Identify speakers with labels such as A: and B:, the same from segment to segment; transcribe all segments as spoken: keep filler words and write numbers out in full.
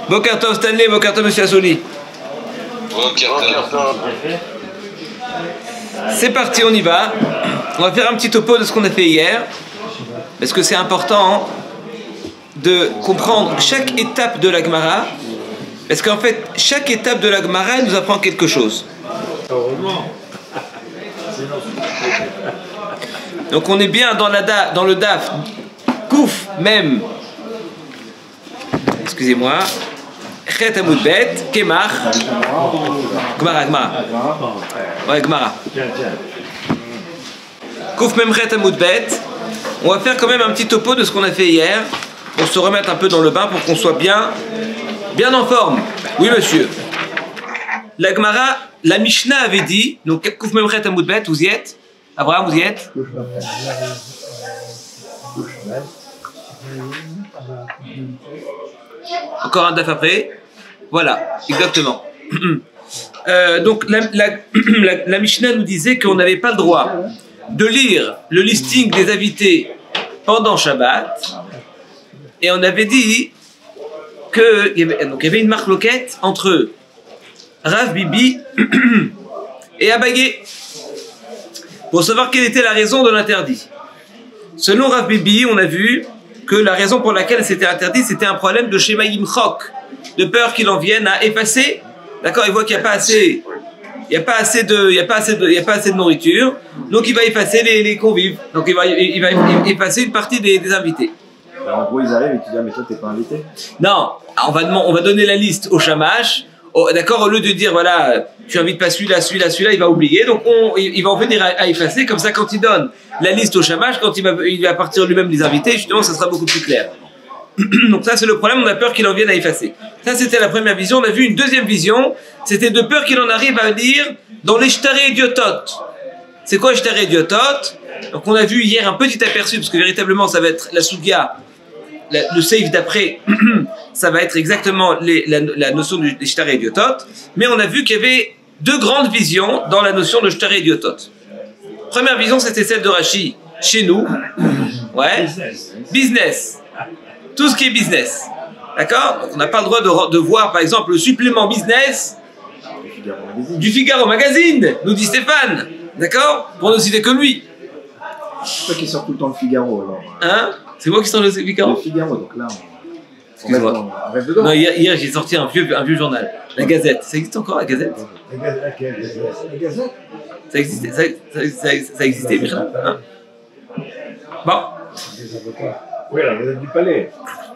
A: Boker Tov Stanley, Boker Tov Monsieur Assoli.
B: Boker Tov.
A: C'est parti, on y va. On va faire un petit topo de ce qu'on a fait hier. Parce que c'est important de comprendre chaque étape de la Gemara. Parce qu'en fait, chaque étape de la Gemara nous apprend quelque chose. Donc on est bien dans, la da, dans le daf. Kouf, même. Excusez-moi. Chet Amud Bet, Kemach. Gemara, Gemara. Ouais, Gemara. Kouf, même Chet Amud Bet. On va faire quand même un petit topo de ce qu'on a fait hier. Pour se remettre un peu dans le bain, pour qu'on soit bien, bien en forme. Oui, monsieur. La Gemara, la Mishnah avait dit, donc Kouf, même Chet Amud Bet, vous y êtes? Abraham, vous y êtes? Encore un daf après. Voilà, exactement. Euh, donc la, la, la, la Mishnah nous disait qu'on n'avait pas le droit de lire le listing des invités pendant Shabbat. Et on avait dit qu'il y avait, donc, il y avait une marloquette entre Rav Bibi et Abaye pour savoir quelle était la raison de l'interdit. Selon Rav Bibi, on a vu que la raison pour laquelle c'était interdit, c'était un problème de Shema Yimchok, de peur qu'il en vienne à effacer. D'accord, il voit qu'il n'y a pas assez, il n'y a pas assez de, il y a pas assez de, il y a pas assez de nourriture, donc il va effacer les, les convives. Donc il va, il va effacer une partie des, des invités.
C: Alors, en gros, ils arrivent et tu dis, ah, mais toi, t'es pas invité?
A: Non, on va, on va donner la liste au shamash. Oh, d'accord, au lieu de dire, voilà, tu invites pas celui-là, celui-là, celui-là, il va oublier. Donc, on, il va en venir à, à effacer. Comme ça, quand il donne la liste au shamash, quand il va, il va partir lui-même des invités, justement, ça sera beaucoup plus clair. Donc, ça, c'est le problème. On a peur qu'il en vienne à effacer. Ça, c'était la première vision. On a vu une deuxième vision. C'était de peur qu'il en arrive à lire dans les shtaré idiotot. C'est quoi shtaré idiotot? Donc, on a vu hier un petit aperçu, parce que véritablement, ça va être la sugya. Le save d'après, ça va être exactement les, la, la notion du shtaré idiotot. Mais on a vu qu'il y avait deux grandes visions dans la notion de shtaré idiotot. Première vision, c'était celle de Rashi chez nous. Ouais. Business. Tout ce qui est business. D'accord? Donc on n'a pas le droit de, de voir, par exemple, le supplément business du Figaro Magazine, nous dit Stéphane. D'accord? Pour ne citer que lui.
C: C'est toi qui sors tout le temps le Figaro, alors.
A: Hein? C'est moi qui sors le Figaro?
C: Le Figaro, donc là, on, on, rêve, on rêve dedans.
A: Non, hier, hier j'ai sorti un vieux, un vieux journal. La Gazette. Ça existe encore, la Gazette?
D: La Gazette?
A: Ça existait, ça, ça, ça, ça existait, Michel, hein? Bon.
D: Des avocats. Oui, la Gazette du Palais.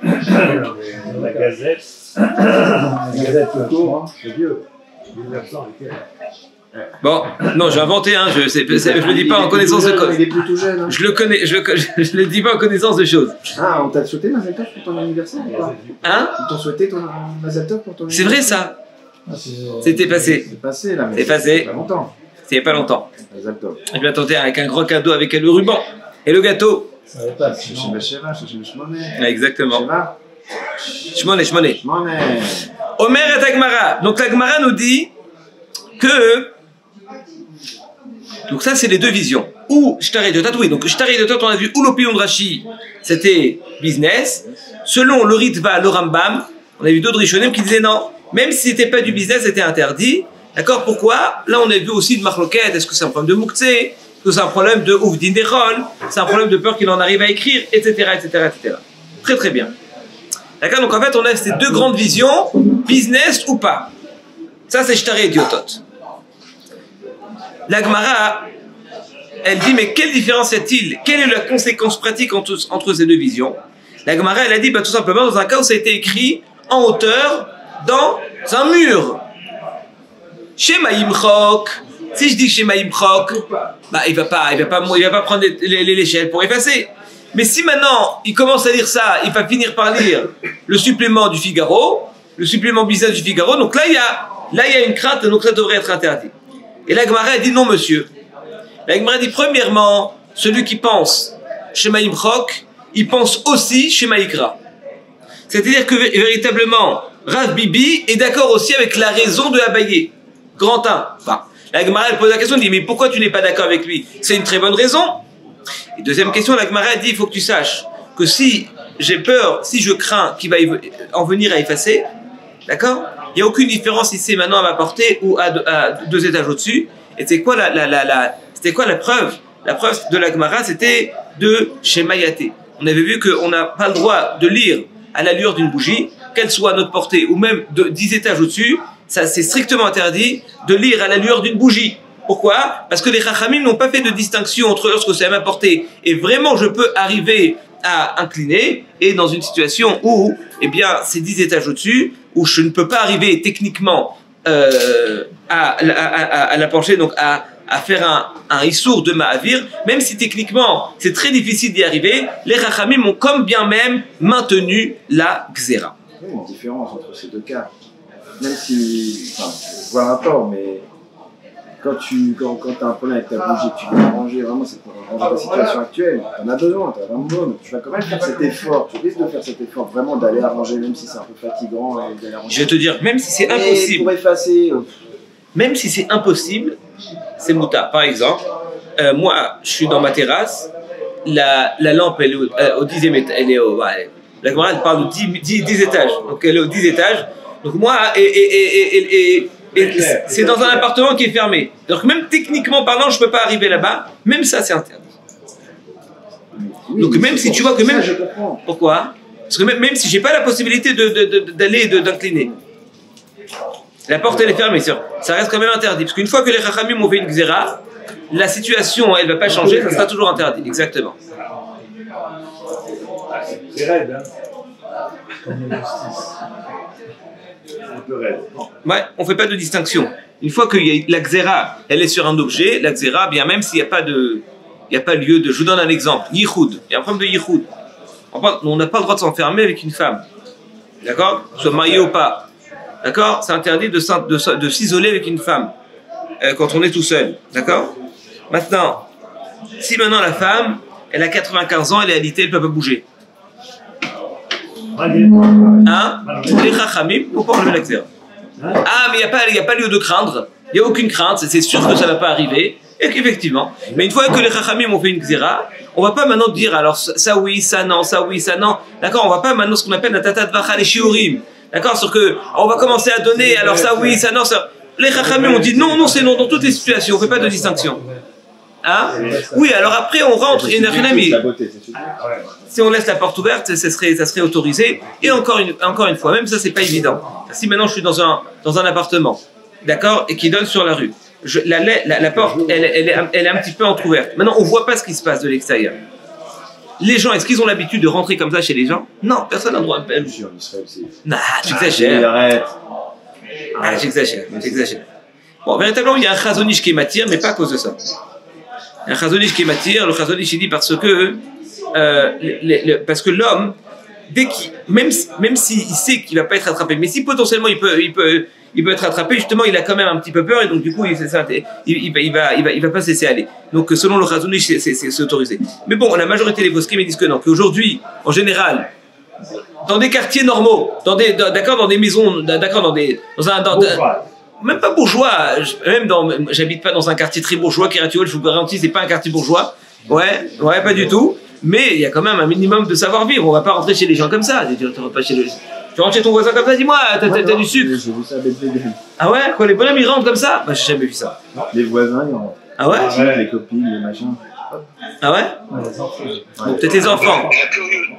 D: La Gazette. La Gazette tout court, hein, c'est vieux. mille neuf cents et quelques.
A: Bon, non, j'ai inventé, hein, je ne le dis pas en connaissance de cause.
C: Il est plutôt jeune. Hein.
A: Je le connais, je, je, je le dis pas en connaissance de choses.
C: Ah, on t'a souhaité Mazel Tov pour ton anniversaire ou pas?
A: Hein?
C: Ils t'ont souhaité ton Mazel Tov pour ton
A: C'est
C: anniversaire?
A: vrai ça? ah, C'était passé.
C: C'est passé là, mais
A: c'est passé.
C: Il y a pas longtemps.
A: C'est il n'y a pas longtemps.
C: Mazel Tov.
A: Je m'attendais avec un grand cadeau avec le ruban et le gâteau.
D: Ça va pas,
C: Chez
D: sinon.
C: Becheva, chez Shmoné.
A: Exactement.
C: Sheva.
A: Shmoné, Shmoné.
C: Shmoné.
A: Omer et Agmara. Donc la Gemara nous dit que. Donc ça, c'est les deux visions. Ou shtaré de oui. Donc shtaré de on a vu ou l'opinion de Rashi, c'était business. Selon le Ritva, le Rambam, on a vu d'autres Rishonim qui disaient non. Même si c'était pas du business, c'était interdit. D'accord? Pourquoi? Là, on a vu aussi de marloquette. Est-ce que c'est un problème de mouktsé? Est-ce que c'est un problème de ouvdin derol? C'est un problème de peur qu'il en arrive à écrire, et cetera, et cetera, et cetera. Très très bien. D'accord? Donc en fait, on a ces deux grandes visions, business ou pas. Ça, c'est shtaré idiotot. La Gemara, elle dit, mais quelle différence y a-t-il? Quelle est la conséquence pratique entre, entre ces deux visions? La Gemara, elle a dit, bah, tout simplement, dans un cas où ça a été écrit en hauteur, dans un mur. Shema Yimchok. Si je dis Shema Yimchok, bah, il va pas, il va pas, il va pas prendre l'échelle pour effacer. Mais si maintenant, il commence à lire ça, il va finir par lire le supplément du Figaro, le supplément business du Figaro, donc là, il y a, là, il y a une crainte, donc ça devrait être interdit. Et la Gemara a dit non, monsieur. La Gemara dit premièrement, celui qui pense Shema Yimchok, il pense aussi Shema Yikra. C'est-à-dire que véritablement, Rav Bibi est d'accord aussi avec la raison de Abaye. Grand un. Enfin, la Gemara elle pose la question, elle dit mais pourquoi tu n'es pas d'accord avec lui? C'est une très bonne raison. Et deuxième question, la Gemara a dit il faut que tu saches que si j'ai peur, si je crains qu'il va en venir à effacer, D'accord? Il n'y a aucune différence si c'est maintenant à ma portée ou à deux, à deux étages au-dessus. Et c'est quoi la, la, la, la, c'était quoi la preuve? La preuve de la Gemara, c'était de Shemayaté. On avait vu qu'on n'a pas le droit de lire à la lueur d'une bougie, qu'elle soit à notre portée ou même de dix étages au-dessus. Ça, c'est strictement interdit de lire à la lueur d'une bougie. Pourquoi? Parce que les Chachamim n'ont pas fait de distinction entre lorsque c'est à ma portée et vraiment je peux arriver à incliner, et dans une situation où, eh bien, c'est dix étages au-dessus, où je ne peux pas arriver techniquement euh, à, à, à, à la pencher, donc à, à faire un, un issour de Ma'avir, même si techniquement c'est très difficile d'y arriver, les Chachamim ont comme bien même maintenu la Gzera.
C: Il y a une différence entre ces deux cas. Même si, enfin, je vois un rapport, mais quand tu quand, quand as un problème avec ta bougie, tu veux arranger vraiment, c'est pour arranger ta situation actuelle, tu en as besoin, tu as vraiment besoin, donc tu vas quand même faire cet effort, tu risques de faire cet effort vraiment d'aller arranger, même si c'est un peu fatigant. Et d'aller arranger.
A: Je vais te dire, même si c'est
C: Et
A: impossible,
C: pour effacer, euh,
A: même si c'est impossible, c'est mouta. Par exemple, euh, moi, je suis dans ma terrasse, la, la lampe, elle est au, euh, au dixième étage, elle est au, ouais, la Gemara, elle parle de dix, dix, dix étages, donc elle est au dix étages, donc moi, et, et, et, et, et, et c'est dans un appartement qui est fermé. Donc même techniquement parlant, je peux pas arriver là-bas, même ça c'est interdit.
C: oui,
A: Donc même si tu vois que même...
C: ça, je comprends.
A: Pourquoi? Parce que même, même si j'ai pas la possibilité de, de, de, d'aller et de, d'incliner, la porte elle est fermée, sûr. Ça reste quand même interdit. Parce qu'une fois que les Chachamim ont fait une Gzera, la situation elle va pas changer, ça sera toujours interdit. Exactement.
D: C'est raide, hein? Comme une justice. Un peu raide.
A: Ouais, on fait pas de distinction. Une fois que y a la Gzera, elle est sur un objet, la Gzera, bien même s'il n'y a pas de, il y a pas lieu de, je vous donne un exemple, Yichoud. Il y a un problème de Yichoud. On n'a pas le droit de s'enfermer avec une femme. D'accord? Soit marié ou pas. D'accord? C'est interdit de, de, de s'isoler avec une femme euh, quand on est tout seul. D'accord? Maintenant, si maintenant la femme, elle a quatre-vingt-quinze ans, elle est alitée, elle ne peut pas bouger. Hein? Les Chachamim, faut pas enlever la Gzera. Ah, mais il n'y a, a pas lieu de craindre. Il n'y a aucune crainte. C'est sûr que ça ne va pas arriver. Et qu'effectivement. Mais une fois que les Chachamim ont fait une Gzera, on ne va pas maintenant dire alors ça oui, ça non, ça oui, ça non. D'accord? On ne va pas maintenant ce qu'on appelle la Tatat Vacha, les Shiurim. D'accord? Sur que on va commencer à donner alors ça oui, ça non, ça. Les Chachamim ont dit non, non, c'est non dans toutes les situations. On ne fait pas de distinction. Hein? Oui, alors après on rentre et Nachinami. Si on laisse la porte ouverte, ça serait, ça serait autorisé. Et encore une, encore une fois, même ça c'est pas évident. Si maintenant je suis dans un, dans un appartement, d'accord, et qui donne sur la rue, je, la, la, la porte, elle, elle, est, elle est un petit peu entrouverte. Maintenant on voit pas ce qui se passe de l'extérieur. Les gens, est-ce qu'ils ont l'habitude de rentrer comme ça chez les gens? Non, personne n'a le droit de faire. Non, tu exagères.
C: Arrête.
A: Ah, j'exagère, j'exagère. Bon, véritablement, il y a un chazonish qui m'attire, mais pas à cause de ça. Un chazonish qui m'attire, le chazonish il dit parce que euh, le, le, parce que l'homme, dès qu'il, même même s'il sait qu'il va pas être attrapé, mais si potentiellement il peut il peut il peut être attrapé, justement il a quand même un petit peu peur et donc du coup il c'est ça, il, il, il va il va il va pas se laisser aller. Donc selon le chazonish c'est c'est, c'est autorisé. Mais bon, la majorité des poskim disent que non, qu'aujourd'hui en général dans des quartiers normaux, dans des d'accord dans des maisons, d'accord dans des dans un dans, même pas bourgeois, même dans, j'habite pas dans un quartier très bourgeois, Kiryat Yoel, je vous garantis, c'est pas un quartier bourgeois. Ouais, ouais, pas du tout. Mais il y a quand même un minimum de savoir-vivre. On va pas rentrer chez les gens comme ça. Tu rentres pas chez le... Tu rentres chez ton voisin comme ça, dis-moi, t'as, t'as, t'as du sucre.
C: J'ai vu ça avec les
A: Ah ouais? Quoi, les bonhommes ils rentrent comme ça? Bah, j'ai jamais vu ça.
C: Les voisins, ils rentrent.
A: Ah ouais?
C: Ah ouais, les copines, les machins.
A: Ah ouais? Bon, peut-être les enfants.
B: La, curieux...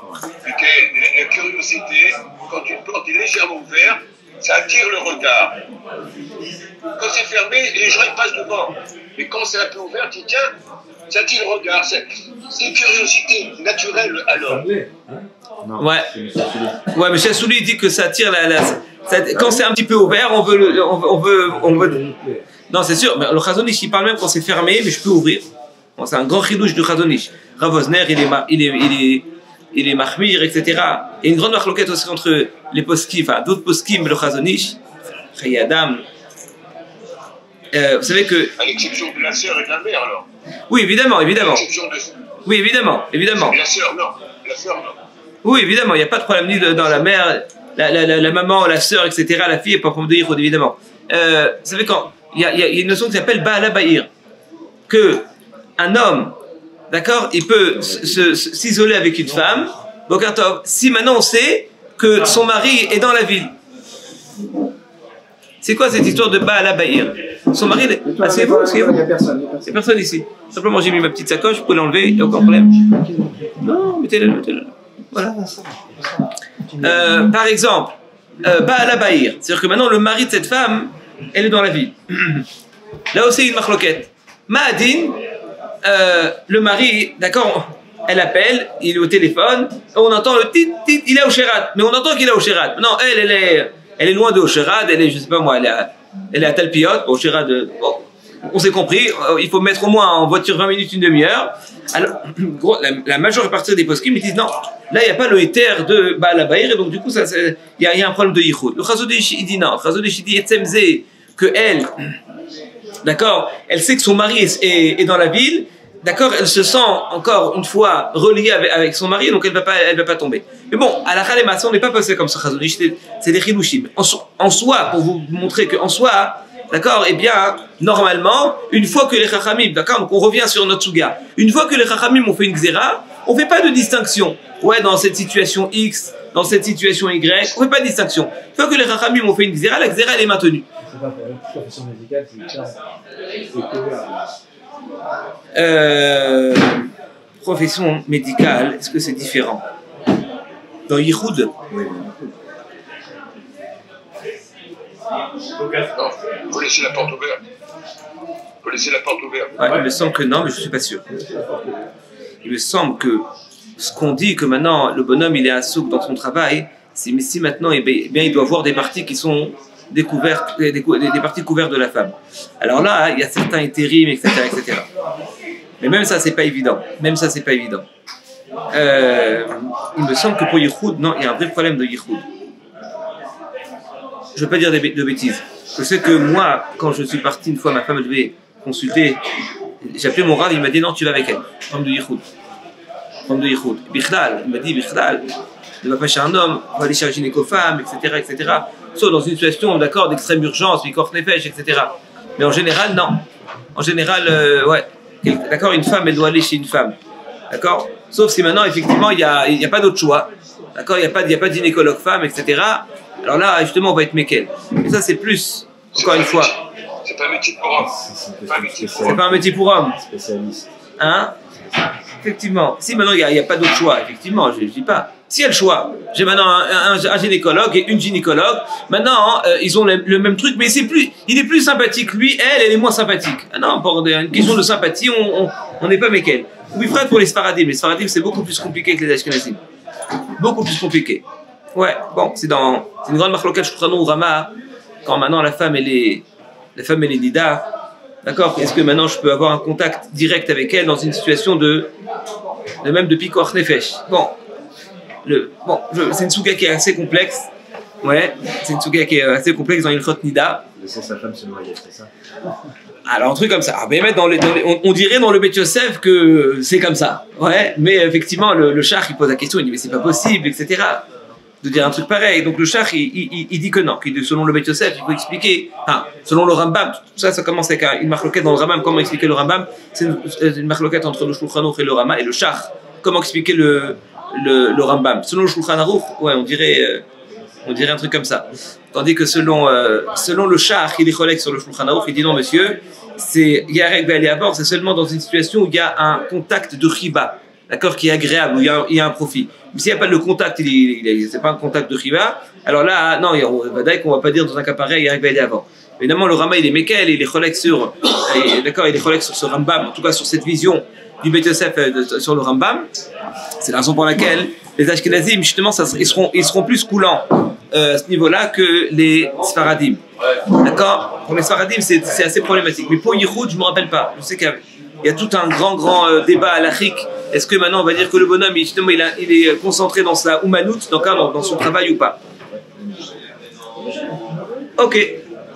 B: la, la curiosité, quand une porte est légèrement ouverte, ça attire le regard. Quand c'est fermé, les gens ils passent devant. Mais quand c'est un peu ouvert, tu dis tiens, ça attire le regard. C'est, c'est une curiosité naturelle à l'homme.
C: Non,
A: Ouais. Ouais, mais Chassouli dit que ça tire la. la ça, quand c'est un petit peu ouvert, on veut. Le, on, veut on veut. On veut. Non, c'est sûr, mais le Chazonish il parle même quand c'est fermé, mais je peux ouvrir. Bon, c'est un grand chidouche du Chazonish. Rav Osner, il est. Il est, il est il est mahmir, et cetera. Et une grande marloquette aussi entre les poskim, enfin d'autres poskim, le Chazonish, Chayadam. Euh, vous savez que.
B: À l'exception de la sœur et de la mère, alors.
A: Oui, évidemment, évidemment.
B: À l'exception de...
A: Oui, évidemment, évidemment.
B: La sœur, non. La sœur, non.
A: Oui, évidemment, il n'y a pas de problème ni de, dans la mère, la, la, la, la maman, la sœur, et cetera. La fille n'est pas problème de Yichud, évidemment. Euh, vous savez quand il y, y a une notion qui s'appelle Ba'ala Ba'ir, que un homme, d'accord, il peut se, se, s'isoler avec une femme. Bokartov, si maintenant on sait que son mari est dans la ville, C'est quoi cette histoire de Baal Abaïr? Son mari, ah, c'est vous, c'est vous.
C: Il n'y a personne.
A: Il n'y a personne ici. Simplement, j'ai mis ma petite sacoche, vous pouvez l'enlever, il n'y a aucun problème. Non, mettez-le, mettez-le. Voilà. Euh, par exemple, euh, Baal Abaïr, c'est-à-dire que maintenant le mari de cette femme, elle est dans la ville. Là aussi, il y a une marloquette. Ma'adin, euh, le mari, d'accord, elle appelle, il est au téléphone, on entend le tit, tit, il est au Sherad, mais on entend qu'il est au Sherad. Non, elle, elle est, elle est loin de Sherad, elle est, je sais pas moi, elle est à, elle est à Talpiot, au Sherad, bon, on s'est compris, il faut mettre au moins en voiture vingt minutes, une demi-heure. Alors, gros, la, la majeure partie des poskim, ils disent non, là, il n'y a pas le éther de Baal Abaïr, et donc du coup, il y, y a un problème de yichud. Le Chazodéchi, il dit non, le Chazodéchi dit etzemze, que elle, d'accord, elle sait que son mari est, est, est dans la ville, d'accord, elle se sent encore une fois reliée avec, avec son mari, donc elle ne va, va pas tomber. Mais bon, à la Khalemassa, on n'est pas passé comme ça, c'est des chilouchim. En, en soi, pour vous montrer qu'en soi, d'accord, eh bien, normalement, une fois que les Chachamim, d'accord, donc on revient sur notre Suga, une fois que les Chachamim ont fait une Xéra, on ne fait pas de distinction. Ouais, dans cette situation X, dans cette situation Y, on ne fait pas de distinction. Une fois que les Chachamim ont fait une Xéra, la Xéra, elle est maintenue.
D: C'est pas pour une profession médicale, c'est couvert.
A: Euh, profession médicale, est-ce que c'est différent? Dans Yichud?
C: Oui.
B: Non, il faut laisser la porte ouverte. Il faut laisser la porte ouverte.
A: Ouais, il me semble que non, mais je ne suis pas sûr. Il me semble que ce qu'on dit que maintenant le bonhomme il est à souk dans son travail, c'est mais si maintenant eh bien, il doit voir des parties qui sont découvertes, des, des, des parties couvertes de la femme. Alors là, il y a certains intérims, et cetera, et cetera. Mais même ça, c'est pas évident. Même ça, c'est pas évident. Euh, il me semble que pour Yichud, non, il y a un vrai problème de Yichud. Je ne veux pas dire de bêtises. Je sais que moi, quand je suis parti une fois, ma femme devait consulter. J'ai appelé mon rav, il m'a dit non, tu vas avec elle. Femme de Yichud. Femme de Yichud. Bichlal, il m'a dit Bichlal, ne va pas chez un homme, on va aller chez un gynéco-femme, et cetera, et cetera. Sauf dans une situation, d'accord, d'extrême urgence, Mikor Nefesh, et cetera. Mais en général, non. En général, euh, ouais. D'accord, une femme, elle doit aller chez une femme. D'accord? Sauf si maintenant, effectivement, il n'y a, il y a pas d'autre choix. D'accord? Il n'y a pas, il y a pas de gynécologue femme, et cetera. Alors là, justement, on va être méquel. Mais ça, c'est plus, encore une fois.
B: C'est pas un métier pour homme.
C: C'est pas un métier pour
A: C'est pas un métier pour homme.
C: Spécialiste.
A: Hein? Effectivement. Si maintenant, il n'y a, a pas d'autre choix, effectivement, je ne dis pas. Si il y a le choix, j'ai maintenant un, un, un gynécologue et une gynécologue. Maintenant, euh, ils ont le, le même truc, mais c'est plus, il est plus sympathique. Lui, elle, elle est moins sympathique. Ah non, pour une question de sympathie, on n'est pas méquel. Oui, frère, pour les Sfaradim. Les Sfaradim, c'est beaucoup plus compliqué que les Ashkenazim. Beaucoup plus compliqué. Ouais, bon, c'est dans, c'est une grande marloquette, Shulchan ou Rama, quand maintenant la femme, elle est, la femme, elle est Nida. D'accord? Est-ce que maintenant je peux avoir un contact direct avec elle dans une situation de, de même de Pikor Nefesh? Bon. Le, bon, c'est une souga qui est assez complexe. Ouais, c'est une souga qui est assez complexe dans une Ilchot Nida.
C: Laisser sa femme se noyer, c'est ça?
A: Alors, un truc comme ça. Alors, mais dans les, dans les, on, on dirait dans le Beth Yosef que c'est comme ça. Ouais, mais effectivement, le, le char, il pose la question, il dit, mais c'est pas possible, et cetera. De dire un truc pareil. Donc, le char, il, il, il dit que non, que selon le Beth Yosef, il faut expliquer. Enfin, selon le Rambam, tout ça, ça commence avec une marloquette dans le Rambam. Comment expliquer le Rambam? C'est une, une marloquette entre le Shulchan Aruch et le Rama et le char. Comment expliquer le. Le, le Rambam. Selon le Shulchan Aruch, ouais, on dirait, euh, on dirait un truc comme ça. Tandis que selon, euh, selon le Shach, il est collègue sur le Shulchan Aruch, il dit non, monsieur, c'est Yarek Bali Abor, c'est seulement dans une situation où il y a un contact de riba, d'accord, qui est agréable, où il y a, il y a un profit. Mais s'il n'y a pas de contact, il, il, il, c'est pas un contact de riba, alors là, non, on va dire qu'on va pas dire dans un cas pareil Yarek Bali Abor. Évidemment, le Rama, il est Mekel, il est collègue sur, d'accord, il est collègue sur ce Rambam, en tout cas sur cette vision du Beth Yosef euh, sur le Rambam. C'est la raison pour laquelle les Ashkenazim, justement, ça, ils, seront, ils seront plus coulants euh, à ce niveau-là que les Sfaradim. D'accord? Pour les Sfaradim, c'est assez problématique. Mais pour Yichud, je ne me rappelle pas. Je sais qu'il y, y a tout un grand, grand euh, débat à l'Afrique. Est-ce que maintenant, on va dire que le bonhomme, justement, il, a, il est concentré dans sa Oumanout, dans, dans, dans son travail ou pas? Ok.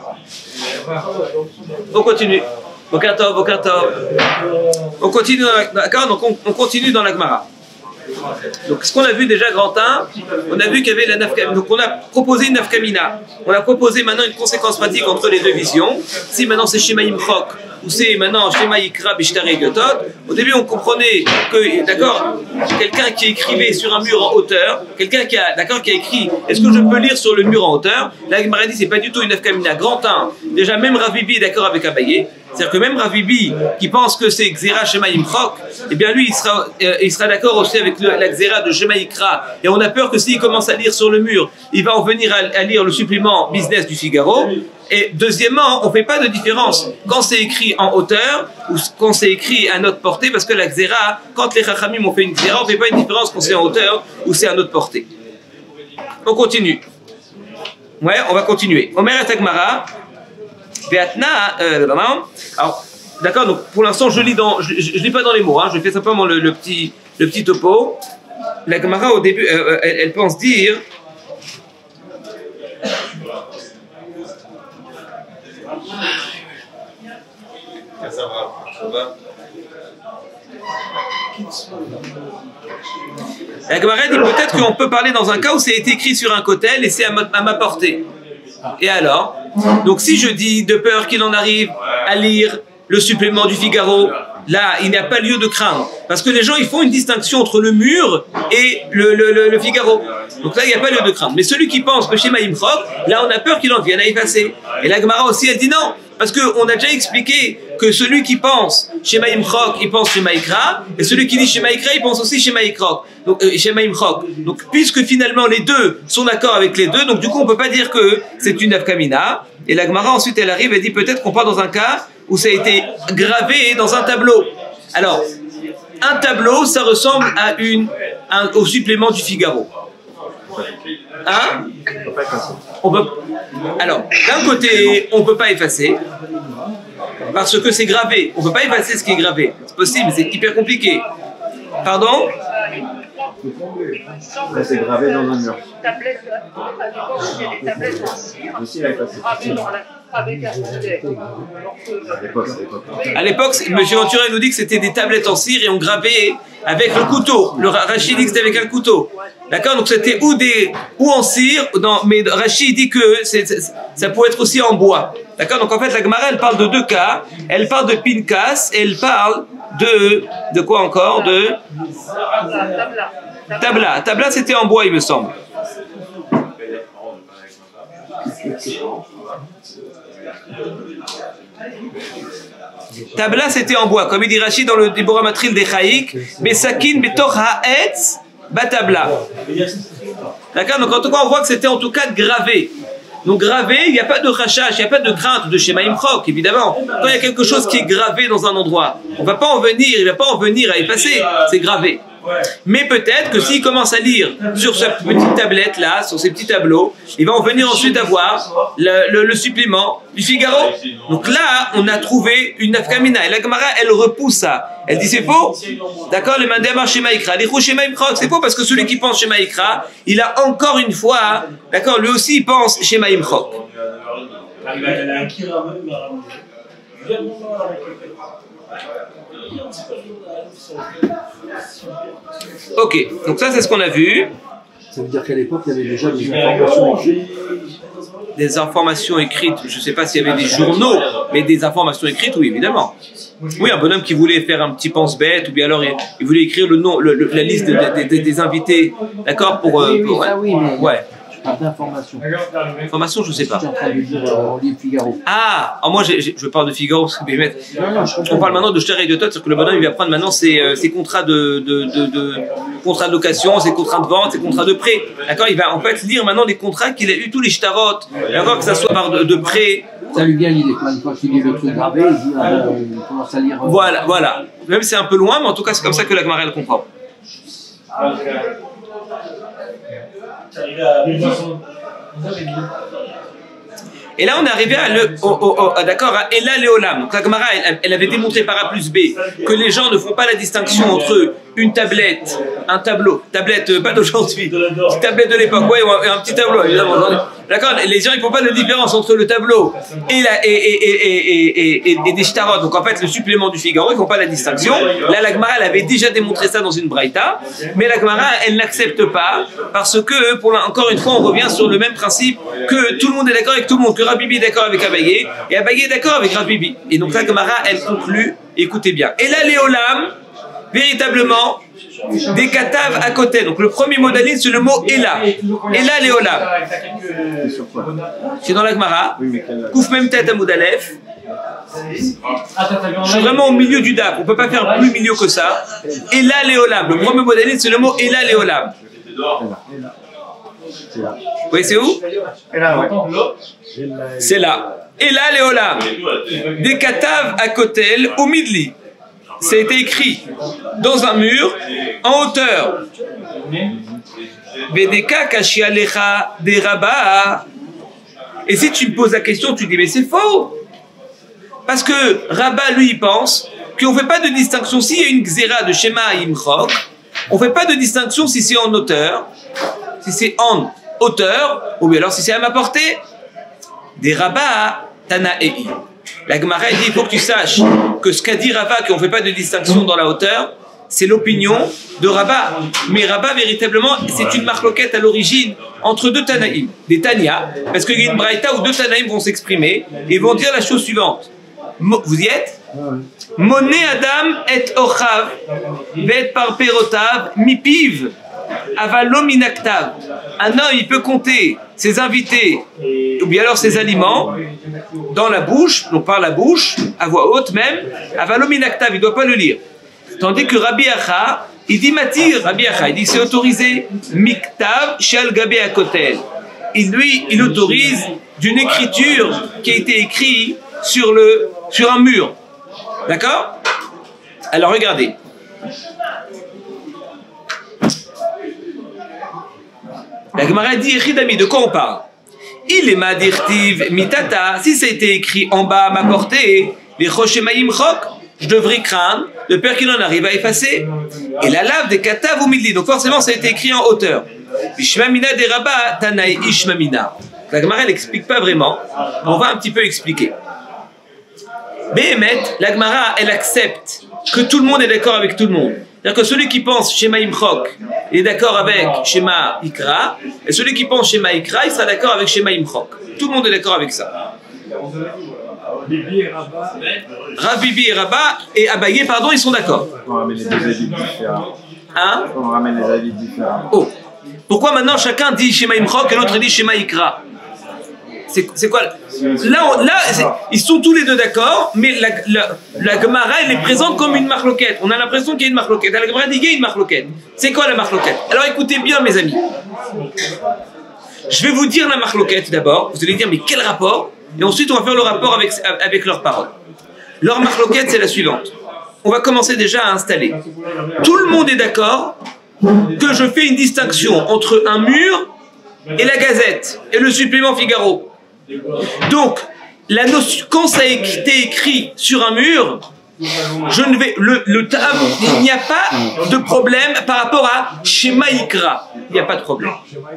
A: On continue. Bokartov, Bokartov. On continue dans la, d'accord, donc on, on continue dans la Gemara. Donc, ce qu'on a vu déjà, grand un, on a vu qu'il y avait la nafkamina. Donc, on a proposé une nafkamina. On a proposé maintenant une conséquence pratique entre les deux visions. Si maintenant c'est Shema Imchok, ou c'est maintenant Shema Yikra Bishtarei Diotot, au début on comprenait que, d'accord, quelqu'un qui écrivait sur un mur en hauteur, quelqu'un qui a, d'accord, qui a écrit, est-ce que je peux lire sur le mur en hauteur? La Gemara dit c'est pas du tout une nafkamina. Grand un, déjà même Rav Bibi est d'accord avec Abaye. C'est-à-dire que même Rav Bibi, qui pense que c'est Xera Shema Imchok, eh bien lui, il sera, euh, il sera d'accord aussi avec le, la Xera de Shema Yikra. Et on a peur que s'il commence à lire sur le mur, il va en venir à, à lire le supplément business du Figaro. Et deuxièmement, on ne fait pas de différence quand c'est écrit en hauteur ou quand c'est écrit à notre portée, parce que la Xera, quand les Chachamim ont fait une Xera, on ne fait pas une différence quand c'est en hauteur ou c'est à notre portée. On continue. Ouais, on va continuer. Omer et Agmara. Euh, alors, d'accord, donc pour l'instant je lis dans, je, je, je lis pas dans les mots, hein, je fais simplement le, le petit, le petit topo. La Gemara au début, euh, elle, elle pense dire. La Gemara dit peut-être qu'on peut parler dans un cas où c'est été écrit sur un kotel et c'est à ma, à ma portée. Et alors, donc si je dis de peur qu'il en arrive à lire le supplément du Figaro, là il n'y a pas lieu de craindre, parce que les gens ils font une distinction entre le mur et le, le, le, le Figaro. Donc là il n'y a pas lieu de craindre. Mais celui qui pense que Shema Imchok, là on a peur qu'il en vienne à effacer. Et la Gemara aussi elle dit non, parce qu'on a déjà expliqué que celui qui pense Shema Imchok, il pense Shema Yikra, et celui qui dit Shema Yikra, il pense aussi Shema Yikra. Donc euh, Shema Imchok. Donc puisque finalement les deux sont d'accord avec les deux, donc du coup on peut pas dire que c'est une nafkamina. Et la Gemara ensuite elle arrive et dit peut-être qu'on part dans un cas où ça a été gravé dans un tableau. Alors un tableau ça ressemble à une un, au supplément du Figaro. Hein? On peut. Alors d'un côté on peut pas effacer. Parce que c'est gravé. On ne peut pas effacer ce qui est gravé. C'est possible, mais c'est hyper compliqué. Pardon?
C: Là, c'est gravé dans un mur.
A: À l'époque, M. Ventura nous dit que c'était des tablettes en cire et on gravait avec le couteau. Le Rachid dit que c'était avec un couteau. D'accord? Donc c'était ou, des, ou en cire, non, mais Rachid dit que c'est, c'est, ça pouvait être aussi en bois. D'accord? Donc en fait, la Gemara, elle parle de deux cas. Elle parle de Pinkas et elle parle de... De quoi encore? De... Tabla. Tabla, c'était en bois, il me semble. Tabla, c'était en bois. Comme il dit Rachid dans le Dibora Matril des Chaïk, Besakin, Betor Haetz, Batabla. D'accord? Donc en tout cas, on voit que c'était en tout cas gravé. Donc gravé, il n'y a pas de rachage, il n'y a pas de crainte de Shema Imchok, évidemment. Quand il y a quelque chose qui est gravé dans un endroit, on ne va pas en venir, il ne va pas en venir à effacer, c'est gravé. Mais peut-être que s'il commence à lire sur sa petite tablette là, sur ces petits tableaux, il va en venir ensuite avoir le, le, le supplément du Figaro. Donc là, on a trouvé une nafkamina. Et la Gemara, elle repousse ça. Elle dit c'est faux. D'accord, le mandéamar Shema Yikra. Les roues Shema Imchok, c'est faux parce que celui qui pense Shema Yikra, il a encore une fois, d'accord, lui aussi il pense Shema Imchok. Ok, donc ça c'est ce qu'on a vu.
E: Ça veut dire qu'à l'époque il y avait déjà des informations écrites.
A: Des informations écrites, je ne sais pas s'il y avait des journaux, mais des informations écrites, oui évidemment. Oui, un bonhomme qui voulait faire un petit pense-bête, ou bien alors il, il voulait écrire le nom, le, le, la liste de, de, de, des invités, d'accord, pour,
E: oui,
A: pour,
E: oui, ça, oui, mais
A: ouais.
E: D'informations.
A: Information, je sais pas.
E: Je suis en train de dire euh, livre Figaro.
A: Ah, alors moi j'ai, j'ai, je parle de Figaro, parce que mettre.
E: Non, non, je
A: on parle maintenant de Shtarei de Tot, c'est-à-dire que le bonhomme il va prendre maintenant ses, euh, ses contrats de, de, de, de contrats de location, ses contrats de vente, ses contrats de prêt. D'accord, il va en fait lire maintenant les contrats qu'il a eu, tous les shtarot, d'accord, que ça soit par de, de prêt.
E: Ça lui vient l'idée, une fois qu'il lit le truc gravé, il dit, ah, il commence à lire. Euh,
A: voilà, voilà. Même si c'est un peu loin, mais en tout cas c'est comme ça que la Gemara elle comprend. Et là, on est arrivé à le, au, au, au, d'accord, à Ela Leolam. Donc la Gemara, elle, elle avait démontré par A plus B que les gens ne font pas la distinction entre une tablette, un tableau, tablette euh, pas d'aujourd'hui, tablette de l'époque, ouais, ou un, un petit tableau, évidemment. D'accord, les gens ils font pas de différence entre le tableau et, la, et, et, et, et, et, et des shtarot. Donc en fait, le supplément du Figaro, ils font pas la distinction. Là, la Gemara, elle avait déjà démontré ça dans une braïta, mais la Gemara, elle n'accepte pas parce que, pour la, encore une fois, on revient sur le même principe que tout le monde est d'accord avec tout le monde, que Rabbi Bibi est d'accord avec Abaye et Abaye est d'accord avec Rabbi Bibi. Et donc la Gemara, elle conclut, écoutez bien. Et là, Léolam, véritablement, des katav à côté. Donc le premier modaliste, c'est le mot Ela. Ela Léolam. C'est dans la Gemara. Kouf même tête à Moudalef. Je suis vraiment au milieu du D A P. On ne peut pas faire plus milieu que ça. Ela Léolam. Le premier modaliste, c'est le mot Ela Léolam. Oui, c'est où? C'est là. Ela Léolam. Des katav à côté au midli. Ça a été écrit dans un mur, en hauteur. Vedeka kashialecha des rabats. Et si tu me poses la question, tu dis, mais c'est faux. Parce que Rabat, lui, il pense qu'on ne fait pas de distinction. S'il y a une xéra de Shema Imchok, on ne fait pas de distinction si c'est en hauteur, si c'est en hauteur, ou bien alors si c'est à ma portée. Des rabats, Tanaei. La Gemara dit, il faut que tu saches que ce qu'a dit Rava, qu'on ne fait pas de distinction dans la hauteur, c'est l'opinion de Rabat. Mais Rabat, véritablement, c'est une marloquette à l'origine entre deux Tanaïm, des Tania, parce qu'il y a une braïta où deux Tanaïm vont s'exprimer et vont dire la chose suivante. Vous y êtes? Moné Adam et Ochav, vet par perotav, mipiv, avalominaktav. Un homme, il peut compter ses invités, ou bien alors ses aliments, dans la bouche, donc par la bouche, à voix haute même, avalominaktav, il ne doit pas le lire. Tandis que Rabbi Acha, il dit matir, Rabbi Acha, il dit c'est autorisé, miktav shel gabe akotel. Il lui, il autorise d'une écriture qui a été écrite sur, le, sur un mur. D'accord? Alors regardez. La Gemara dit, Echidami, de quoi on parle? Il est madirtiv mitata, si ça a été écrit en bas à ma portée, les choshemaim chok, je devrais craindre, de peur qu'il en arrive à effacer. Et la lave des katav ou midli, donc forcément ça a été écrit en hauteur. Ishmamina des rabats, tanaï ishmamina. La Gemara, elle n'explique pas vraiment, on va un petit peu expliquer. Behemet, la Gemara, elle accepte que tout le monde est d'accord avec tout le monde. C'est-à-dire que celui qui pense Shema Imchok est d'accord avec Shema Ikra, et celui qui pense Shema Ikra, il sera d'accord avec Shema Imchok. Tout le monde est d'accord avec ça. Rav Bibi et Rabat et Abaye, pardon, ils sont d'accord.
C: On ramène les deux avis différents.
A: Hein?
C: On ramène les avis différents.
A: Oh. Pourquoi maintenant chacun dit Shema Imchok et l'autre dit Shema Ikra? C'est quoi? Là, on, là ils sont tous les deux d'accord, mais la, la, la Gemara, elle est présente comme une marloquette. On a l'impression qu'il y a une marloquette. La Gemara dit qu'il y a une marloquette. C'est quoi la marloquette? Alors écoutez bien, mes amis. Je vais vous dire la marloquette d'abord. Vous allez dire, mais quel rapport? Et ensuite, on va faire le rapport avec, avec leurs paroles. Leur marloquette, c'est la suivante. On va commencer déjà à installer. Tout le monde est d'accord que je fais une distinction entre un mur et la Gazette et le supplément Figaro. Donc, la notion, quand ça a été écrit sur un mur, je ne vais, le, le tab, il n'y a pas de problème par rapport à Shema Ikra. Il n'y a pas de problème.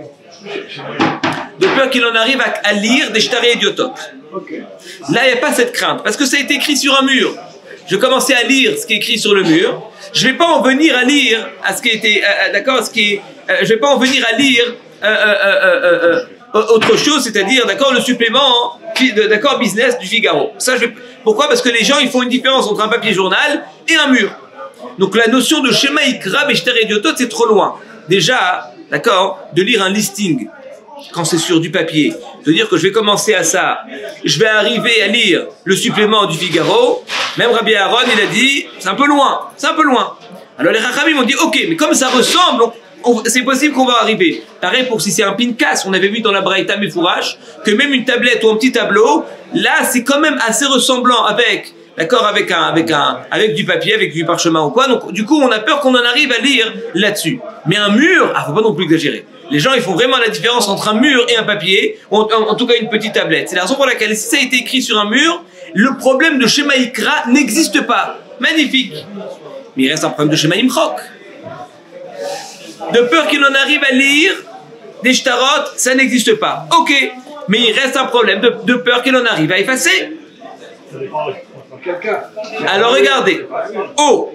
A: De peur qu'il en arrive à, à lire des shtarei idiotot. Là, il n'y a pas cette crainte, parce que ça a été écrit sur un mur. Je commençais à lire ce qui est écrit sur le mur. Je ne vais pas en venir à lire à ce qui a été, euh, d'accord, ce qui est, euh, je ne vais pas en venir à lire euh, euh, euh, euh, euh, autre chose, c'est-à-dire, d'accord, le supplément, d'accord, business du Figaro. Ça, je vais... Pourquoi? Parce que les gens, ils font une différence entre un papier journal et un mur. Donc la notion de Shema Ikra et shtarei idiotot, c'est trop loin. Déjà, d'accord, de lire un listing quand c'est sur du papier, de dire que je vais commencer à ça, je vais arriver à lire le supplément du Figaro. Même Rabbi Aaron, il a dit, c'est un peu loin, c'est un peu loin. Alors les Rachamim ont dit, ok, mais comme ça ressemble, c'est possible qu'on va arriver. Pareil pour si c'est un pinkas, on avait vu dans la Braïta Mefourash que même une tablette ou un petit tableau, là c'est quand même assez ressemblant avec, d'accord, avec un, avec un, avec du papier, avec du parchemin ou quoi. Donc du coup on a peur qu'on en arrive à lire là-dessus. Mais un mur, ah faut pas non plus exagérer. Les gens ils font vraiment la différence entre un mur et un papier, ou en, en, en tout cas une petite tablette. C'est la raison pour laquelle si ça a été écrit sur un mur, le problème de Shema Ikra n'existe pas. Magnifique. Mais il reste un problème de Shema Imchok. De peur qu'il en arrive à lire des shtarot, ça n'existe pas. Ok, mais il reste un problème de, de peur qu'il en arrive à effacer.
D: Ça dépend dans quel cas.
A: Alors regardez. Oh,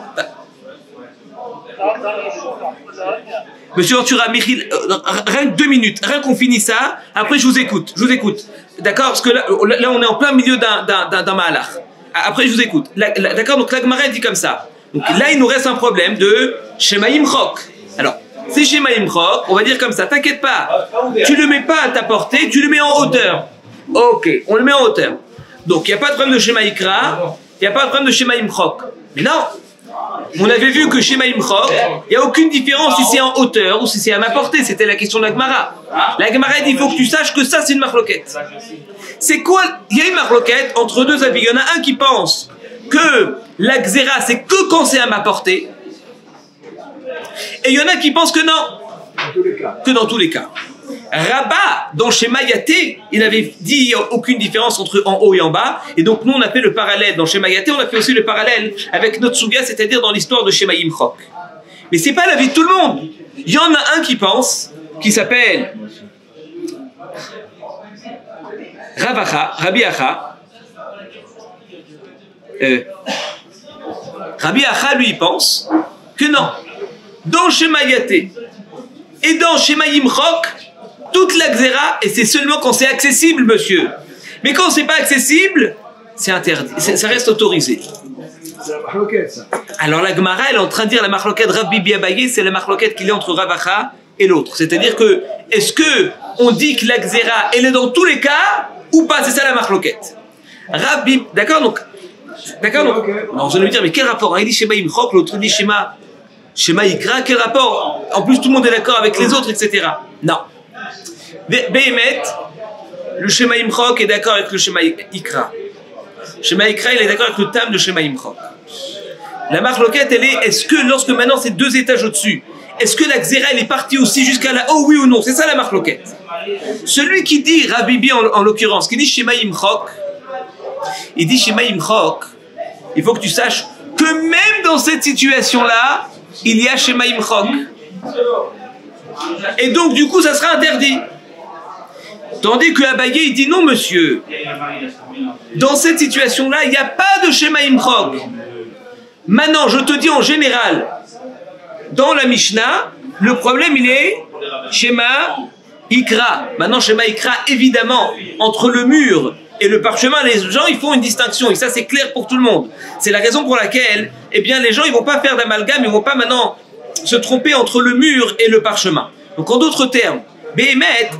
A: Monsieur Ventura, Michil, euh, rien que deux minutes, rien qu'on finisse ça, après je vous écoute, je vous écoute. D'accord? Parce que là, là, on est en plein milieu d'un, d'un, d'un, d'un mahalach. Après je vous écoute. La, la, d'accord? Donc la Gemara dit comme ça. Donc là, il nous reste un problème de Shemaim Chok. Alors, c'est Shemaim Chok, on va dire comme ça, t'inquiète pas, tu le mets pas à ta portée, tu le mets en hauteur. Ok, on le met en hauteur. Donc il n'y a pas de problème de Shema Ikra, il n'y a pas de problème de Shemaim Chok. Mais non! On avait vu que chez Maïm Chok, il n'y a aucune différence si c'est en hauteur ou si c'est à ma portée. C'était la question de la Gemara. La Gemara dit il faut que tu saches que ça c'est une marloquette. C'est quoi? Il y a une marloquette entre deux avis. Il y en a un qui pense que la Xéra c'est que quand c'est à ma portée. Et il y en a qui pensent que non. Que dans tous les cas. Rabat, dans Shema Yaté, il avait dit il n'y a aucune différence entre en haut et en bas. Et donc nous on a fait le parallèle dans Shema Yaté, on a fait aussi le parallèle avec notre Suga, c'est-à-dire dans l'histoire de Shemaim Chok. Mais c'est pas l'avis de tout le monde. Il y en a un qui pense, qui s'appelle Ravacha, Rabbi Acha. Euh, Rabbi Acha, lui, il pense que non. Dans Shema Yaté et dans Shemaim Chok, toute la Xéra, et c'est seulement quand c'est accessible, monsieur. Mais quand c'est pas accessible, c'est interdit, ça reste autorisé.
D: C'est la marloquette, ça.
A: Alors la Gemara, elle est en train de dire la marloquette Rav Bibi Abaye, c'est la marloquette qu'il y a entre Rav Acha et l'autre. C'est-à-dire que, est-ce que on dit que la Xéra, elle est dans tous les cas, ou pas? C'est ça la marloquette. Rav Bibi, d'accord, donc, d'accord, donc, non, vous allez me dire, mais quel rapport? Il dit Shema Imchok, l'autre dit Shema, Shema Ikra, quel rapport? En plus, tout le monde est d'accord avec les autres, et cetera. Non. Behemet, le Shema Imchok est d'accord avec le Shema Ikra. Shema Ikra, il est d'accord avec le tam de Shema Imchok. La marloquette, elle est, est-ce que lorsque maintenant c'est deux étages au-dessus, est-ce que la Xéra, elle est partie aussi jusqu'à là haut, oui ou non? C'est ça la marloquette. Celui qui dit, Rabibi en, en l'occurrence, qui dit Shema Imchok, il dit Shema Imchok, il faut que tu saches que même dans cette situation-là, il y a Shema Imchok. Et donc, du coup, ça sera interdit. Tandis que Abaye, il dit non, monsieur. Dans cette situation-là, il n'y a pas de Shema Imchok. Maintenant, je te dis en général, dans la Mishnah, le problème, il est Shema Ikra. Maintenant, Shema Ikra, évidemment, entre le mur et le parchemin, les gens, ils font une distinction. Et ça, c'est clair pour tout le monde. C'est la raison pour laquelle, eh bien, les gens, ils vont pas faire d'amalgame, ils vont pas maintenant se tromper entre le mur et le parchemin. Donc, en d'autres termes, Behemet,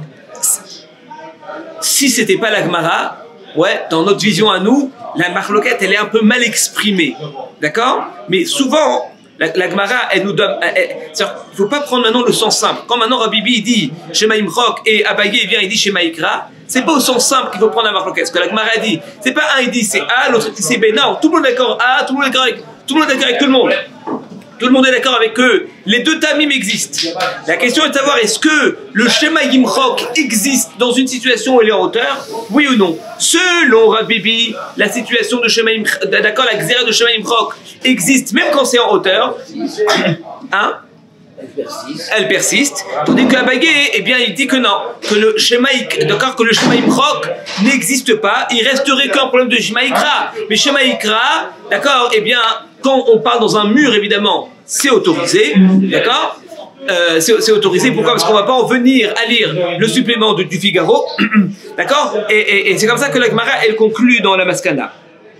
A: si c'était pas la Gemara, ouais, dans notre vision à nous, la marloquette, elle est un peu mal exprimée. D'accord? Mais souvent, la, la Gemara, elle nous donne... Il ne faut pas prendre maintenant le sens simple. Quand maintenant Rabbi Bibi dit Shema Imchok et Abaye vient, il dit Shema Ikra, c'est pas au sens simple qu'il faut prendre la marloquette. Ce que la Gemara dit, c'est pas un, il dit c'est A, l'autre dit c'est B. Non, tout le monde est d'accord A, tout le monde est d'accord avec tout le monde est d'accord avec tout le monde. Tout le monde est d'accord avec eux. Les deux tamim existent. La question est de savoir est-ce que le Shema Imchok existe dans une situation où elle est en hauteur, oui ou non. Selon Rabbi Bibi, la situation de Shema Imchok, d'accord, la Xéra de Shema Imchok existe même quand c'est en hauteur. Hein?
E: Elle persiste.
A: Elle persiste. Tandis qu'Abaye, eh bien, il dit que non, que le Shema, d'accord, que le Shema Imchok n'existe pas. Il resterait qu'un problème de Shema Ikra. Mais Shema Ikra, d'accord, eh bien, quand on parle dans un mur, évidemment, c'est autorisé, d'accord, euh, c'est autorisé. Pourquoi? Parce qu'on va pas en venir à lire le supplément de, du Figaro, d'accord, et, et, et c'est comme ça que la Gemara, elle conclut dans la Maskana.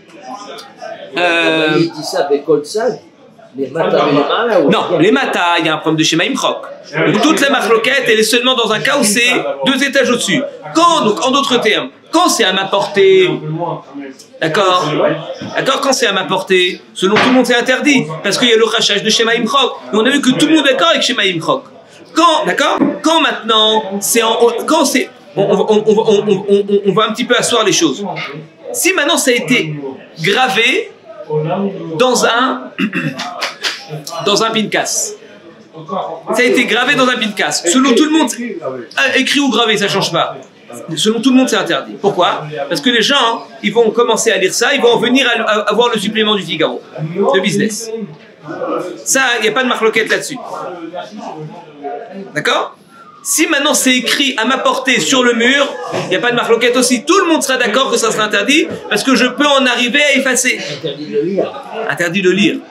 E: Euh, il dit ça avec Kolsad. Les matas, les matas,
A: non, les matas, il y a un problème de Shema Imchok. Donc toute la marloquette, elle est seulement dans un cas où c'est deux étages au-dessus. Quand, donc en d'autres termes, quand c'est à ma portée, d'accord, d'accord, quand c'est à ma portée, selon tout le monde c'est interdit, parce qu'il y a le rachage de Shema Imchok. Et on a vu que tout le monde est d'accord avec Shema Imchok. Quand, d'accord, quand maintenant c'est en, quand c'est, on, on, on, on, on, on, on va un petit peu asseoir les choses. Si maintenant ça a été gravé dans un dans un pinkas. Ça a été gravé dans un pinkas. Selon tout le monde, écrit ou gravé, ça change pas. Selon tout le monde, c'est interdit. Pourquoi? Parce que les gens, ils vont commencer à lire ça, ils vont en venir à, à, à voir le supplément du Figaro, de business. Ça, il n'y a pas de marloquette là-dessus. D'accord? Si maintenant c'est écrit à ma portée sur le mur, il n'y a pas de marloquette aussi. Tout le monde sera d'accord que ça sera interdit parce que je peux en arriver à effacer.
E: Interdit de lire.
A: Interdit de lire.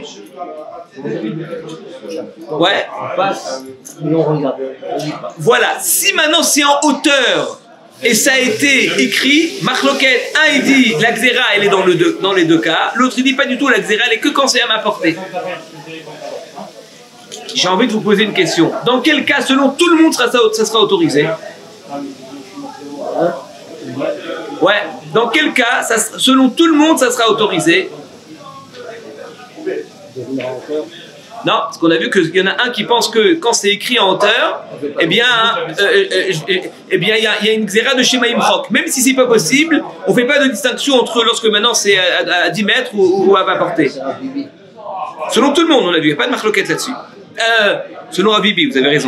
A: Ouais.
E: On passe, mais on regarde. On lit pas.
A: Voilà. Si maintenant c'est en hauteur et ça a été écrit, marloquette, un il dit la xéra elle est dans, le deux, dans les deux cas, l'autre il dit pas du tout la xéra elle est que quand c'est à ma portée. J'ai envie de vous poser une question. Dans quel cas, selon tout le monde, ça, ça sera autorisé? Ouais. Dans quel cas, ça, selon tout le monde, ça sera autorisé? Non, parce qu'on a vu qu'il y en a un qui pense que quand c'est écrit en hauteur, eh bien, euh, euh, euh, eh bien, il y, y a une xéra de Shemaim Chok. Même si c'est pas possible, on fait pas de distinction entre lorsque maintenant c'est à, à dix mètres ou, ou à ma portée. Selon tout le monde, on a vu, il n'y a pas de marloquette là-dessus. Euh, selon Rabibi, vous avez raison.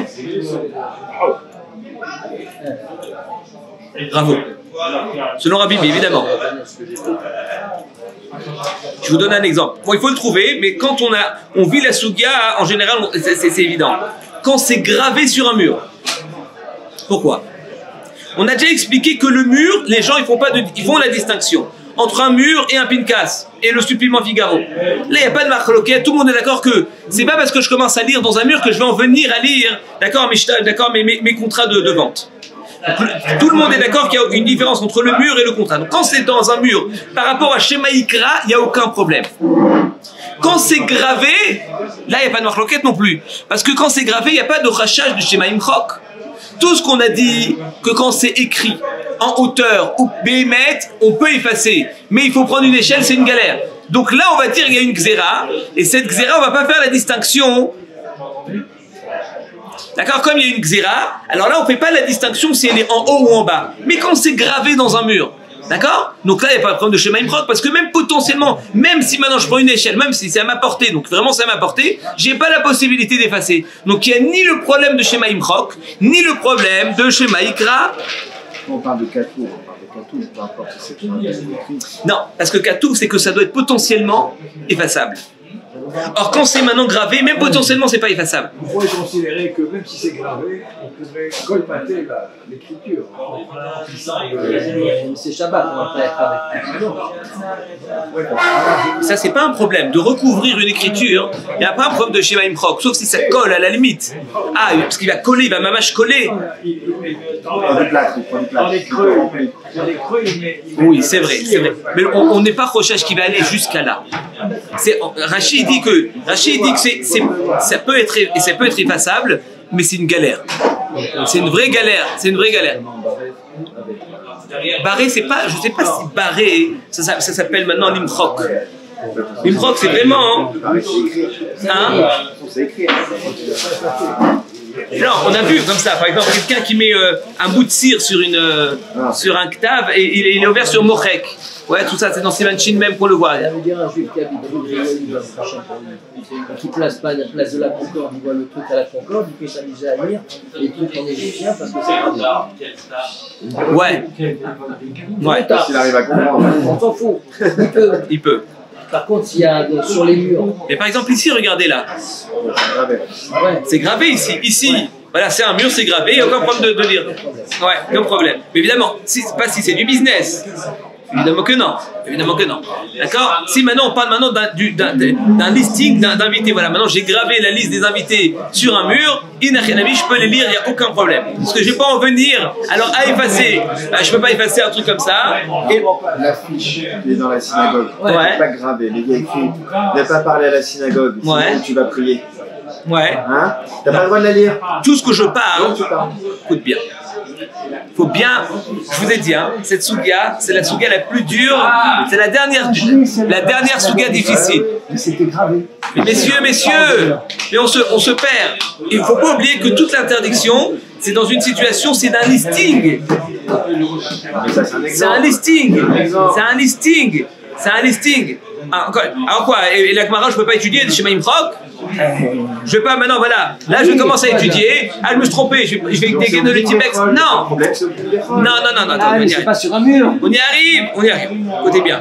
A: Bravo. Selon Rabibi, évidemment. Je vous donne un exemple. Bon, il faut le trouver, mais quand on a, on vit la sougia, en général, c'est évident. Quand c'est gravé sur un mur. Pourquoi? On a déjà expliqué que le mur, les gens, ils font pas de, ils font la distinction entre un mur et un pinkas et le supplément Figaro. Là, il n'y a pas de marloquette. Tout le monde est d'accord que c'est pas parce que je commence à lire dans un mur que je vais en venir à lire, d'accord, mes, d'accord, mes, mes, mes contrats de, de vente. Donc, tout le monde est d'accord qu'il y a une différence entre le mur et le contrat. Donc, quand c'est dans un mur, par rapport à Shema Ikra, il n'y a aucun problème. Quand c'est gravé, là, il n'y a pas de marloquette non plus. Parce que quand c'est gravé, il n'y a pas de rachage de Shema Imchok. Tout ce qu'on a dit, que quand c'est écrit en hauteur ou bémet, on peut effacer. Mais il faut prendre une échelle, c'est une galère. Donc là, on va dire qu'il y a une xéra, et cette xéra, on va pas faire la distinction. D'accord? Comme il y a une xéra, alors là, on fait pas la distinction si elle est en haut ou en bas. Mais quand c'est gravé dans un mur, d'accord? Donc là, il n'y a pas de problème de Shema Imchok, parce que même potentiellement, même si maintenant je prends une échelle, même si c'est à ma portée, donc vraiment c'est à ma portée, j'ai pas la possibilité d'effacer. Donc il n'y a ni le problème de Shema Imchok, ni le problème de Shema Ikra.
C: On parle de Katou, on parle de Katou, peu importe si c'est écrit.
A: Non, parce que Katou, c'est que ça doit être potentiellement effaçable. Or, quand c'est maintenant gravé, même potentiellement, c'est pas effaçable.
D: On pourrait considérer que même si c'est gravé, on pourrait colmater l'écriture.
E: C'est Shabbat, on va pas être avec.
A: Ça, c'est pas un problème. De recouvrir une écriture, il n'y a pas un problème de Shema Imchok, sauf si ça colle à la limite. Ah, parce qu'il va coller, il va mamache coller.
C: Il prend du plâtre, il prend du plâtre.
D: Dans les creux, dans les creux, il met.
A: Oui, c'est vrai, c'est vrai. Mais on n'est pas Rochage qui va aller jusqu'à là. Rachid dit que Rachid dit que c'est, c'est, ça peut être et ça peut être effaçable, mais c'est une galère. C'est une vraie galère. C'est une vraie galère. Barré, c'est pas, je sais pas si barré, ça, ça, ça s'appelle maintenant l'imchok. L'imchok, c'est vraiment. Hein?
C: C'est écrit.
A: Non, on a vu comme ça, par exemple, quelqu'un qui met euh, un bout de cire sur, une, euh, sur un ktav et il, il est ouvert sur Mochek. Ouais, tout ça, c'est dans Siman Shin même qu'on le voit.
E: Ça veut dire un juif qui habite rue de Jérusalem, qui place pas la place de la Concorde, il voit le truc à la Concorde, il peut s'amuser à lire les trucs en égyptien parce que c'est grave.
A: Ouais. Ouais.
C: S'il arrive à comprendre.
E: On s'en fout. Il peut.
A: Il peut.
E: Par contre, s'il y a de, sur les murs.
A: Mais par exemple, ici, regardez là.
E: Ouais.
A: C'est gravé ici. Ici, voilà, c'est un mur, c'est gravé, il n'y a aucun problème de, de lire. Ouais, aucun problème. Mais évidemment, si, pas si c'est du business. Évidemment que non. Évidemment que non. D'accord? Si maintenant on parle maintenant d'un, du, d'un, d'un listing d'invités, voilà, maintenant j'ai gravé la liste des invités sur un mur, Inachénavi, je peux les lire, il n'y a aucun problème. Parce que je ne vais pas en venir, alors à effacer, bah, je ne peux pas effacer un truc comme ça. Et...
C: L'affiche qui est dans la synagogue,
A: ouais.
C: n'est pas gravée, mais il y a écrit ne pas parler à la synagogue, sinon
A: ouais.
C: tu vas prier.
A: Ouais.
C: Hein? T'as pas le droit de la lire?
A: Tout ce que je parle,
C: tu parles.
A: Écoute bien. Il faut bien, je vous ai dit, hein, cette souga, c'est la souga la plus dure, c'est la dernière, la dernière souga difficile.
E: Mais c'était gravé.
A: Mais messieurs, messieurs, mais on se, on se perd. Il ne faut pas oublier que toute l'interdiction, c'est dans une situation, c'est d'un listing. C'est un listing. C'est un listing. C'est un listing. Ah, encore, alors quoi, et, et la Gemara, je ne peux pas étudier chez Maïmchok? Je vais pas maintenant, voilà. Là, je commence à étudier. Ah, je me suis trompé. Je, je vais dégainer le Timex. Non. Non, non, non, non.
E: Ah, mais c'est pas sur un mur.
A: On y arrive. On y arrive. Écoutez bien.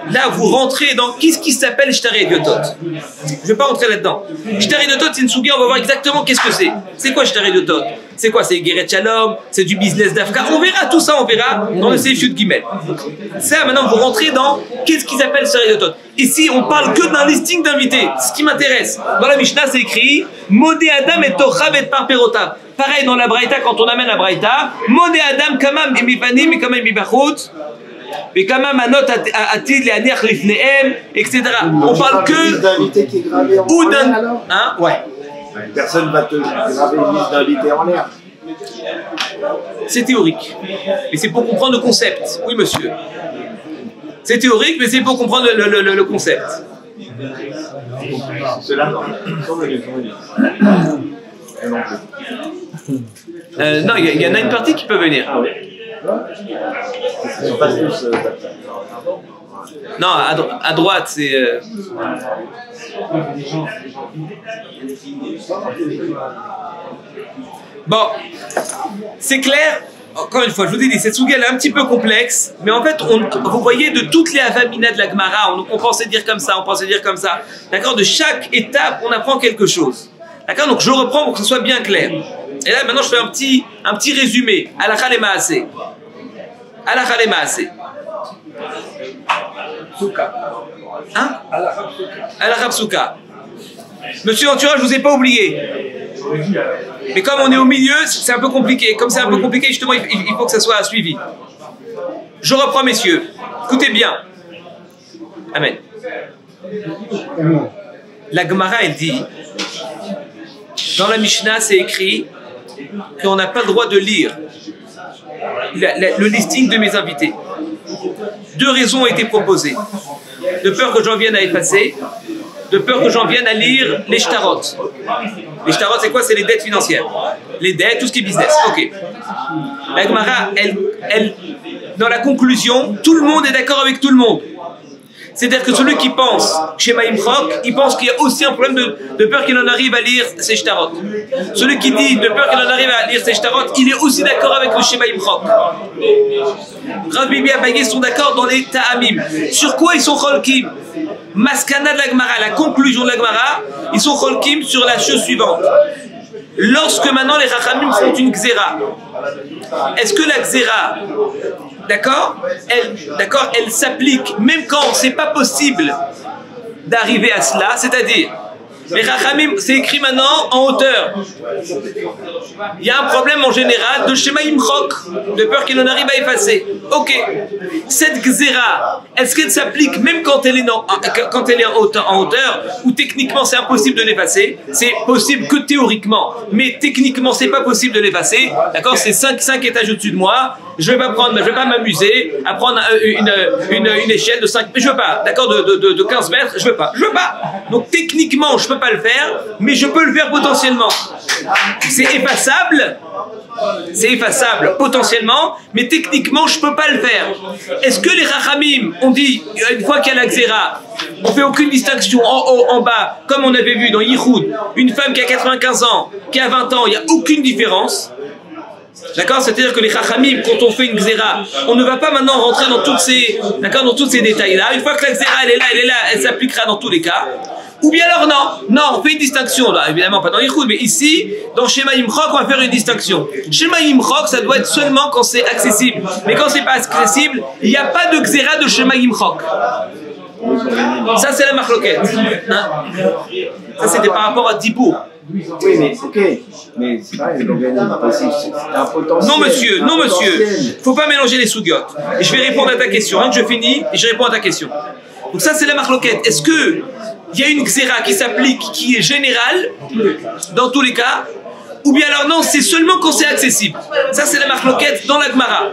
A: là vous rentrez dans qu'est-ce qui s'appelle Shtarei Diotot. Je ne vais pas rentrer là-dedans. Shtarei Diotot, c'est une souga, on va voir exactement qu'est-ce que c'est. C'est quoi Shtarei Diotot? C'est quoi? C'est Geret Shalom, c'est du business d'Afka. On verra tout ça, on verra dans le Seif Yud Gimel. Ça, maintenant, vous rentrez dans qu'est-ce qu'ils appellent Shtarei Diotot. Ici, on parle que d'un listing d'invités. Ce qui m'intéresse. Dans la Mishnah, c'est écrit Modé Adam et Tochav et Parperotav. Pareil dans la Braïta, quand on amène la Braïta, Modé Adam, Kamam et Mipanim, et Kamam et Bachut. Mais quand même, un autre a-t-il les aniach lifnehem, et cetera. On parle que ou d'un, hein, ouais.
C: Personne va te graver une liste d'invités en l'air.
A: C'est théorique, mais c'est pour comprendre le concept. Oui, monsieur. C'est théorique, mais c'est pour comprendre le, le, le, le concept.
C: Cela.
A: Euh, non, il y, y en a une partie qui peut venir.
C: Ah oui. Ils sont pas tous. Euh,
A: non, à, dro à droite, c'est. Euh... Bon, c'est clair. Encore une fois, je vous ai dit, cette souga elle est un petit peu complexe, mais en fait, on, vous voyez, de toutes les avamina de la Gemara, on, on pensait dire comme ça, on pensait dire comme ça. D'accord. De chaque étape, on apprend quelque chose. D'accord. Donc, je reprends pour que ce soit bien clair. Et là, maintenant, je fais un petit, un petit résumé. Halakha le maaseh. Halakha le maaseh. Hein? Halakha psuka. Monsieur Ventura, je vous ai pas oublié. Mais comme on est au milieu, c'est un peu compliqué. Comme c'est un peu compliqué, justement, il, il faut que ça soit suivi. Je reprends, messieurs. Écoutez bien. Amen. La Gemara, elle dit, dans la Mishnah, c'est écrit qu'on n'a pas le droit de lire la, la, le listing de mes invités. Deux raisons ont été proposées. De peur que j'en vienne à effacer, de peur que j'en vienne à lire les shtarot. Les shtarot, c'est quoi? C'est les dettes financières. Les dettes, tout ce qui est business. Ok. La Gemara, elle, elle, dans la conclusion, tout le monde est d'accord avec tout le monde. C'est-à-dire que celui qui pense chez Maïm Chok, il pense qu'il y a aussi un problème de, de peur qu'il en arrive à lire ses shtarot. Celui qui dit de peur qu'il en arrive à lire ses shtarot, il est aussi d'accord avec le Shema Imchok. Rav Bibi Abaye sont d'accord dans les ta'amim. Sur quoi ils sont cholkim? Maskana de la Gemara, la conclusion de la Gemara, ils sont cholkim sur la chose suivante. Lorsque maintenant les Rachamim font une xéra, est-ce que la xéra, d'accord, elle, d'accord, elle s'applique même quand c'est pas possible d'arriver à cela, c'est-à-dire les Rachamim, c'est écrit maintenant en hauteur. Il y a un problème en général de Shema Imchok, de peur qu'il en arrive à effacer. Ok. Cette xéra, est-ce qu'elle s'applique même quand elle est en, quand elle est en hauteur, en hauteur où techniquement c'est impossible de l'effacer? C'est possible que théoriquement, mais techniquement c'est pas possible de l'effacer. D'accord? C'est cinq étages au-dessus de moi. Je vais pas prendre, je vais pas m'amuser à prendre une, une, une échelle de cinq, je veux pas. D'accord? De, de, de quinze mètres, je veux pas. Je veux pas. Donc techniquement, je peux pas le faire, mais je peux le faire potentiellement. C'est effaçable, c'est effaçable potentiellement, mais techniquement je peux pas le faire. Est-ce que les Rachamim ont dit, une fois qu'il y a la xéra, on fait aucune distinction en haut, en bas, comme on avait vu dans Yichud, une femme qui a quatre-vingt-quinze ans, qui a vingt ans, il n'y a aucune différence. D'accord? C'est-à-dire que les Chachamim, quand on fait une xéra, on ne va pas maintenant rentrer dans toutes ces, d'accord, dans tous ces détails-là. Une fois que la xéra, elle est là, elle est là, elle s'appliquera dans tous les cas. Ou bien alors non, non, on fait une distinction, là, évidemment pas dans Yichud, mais ici, dans Shema Imchok, on va faire une distinction. Shema Imchok, ça doit être seulement quand c'est accessible. Mais quand c'est pas accessible, il n'y a pas de xéra de Shema Imchok. Ça, c'est la marloquette. Hein? Ça, c'était par rapport à Dibour.
C: Oui, mais ok, mais c'est pareil, c'est un potentiel.
A: Non, monsieur, non, monsieur. Faut pas mélanger les sougiotes. Et je vais répondre à ta question. Hein, je finis et je réponds à ta question. Donc, ça, c'est la marloquette. Est-ce que il y a une xéra qui s'applique, qui est générale, dans tous les cas, ou bien alors non, c'est seulement quand c'est accessible. Ça, c'est la marloquette dans la Gemara.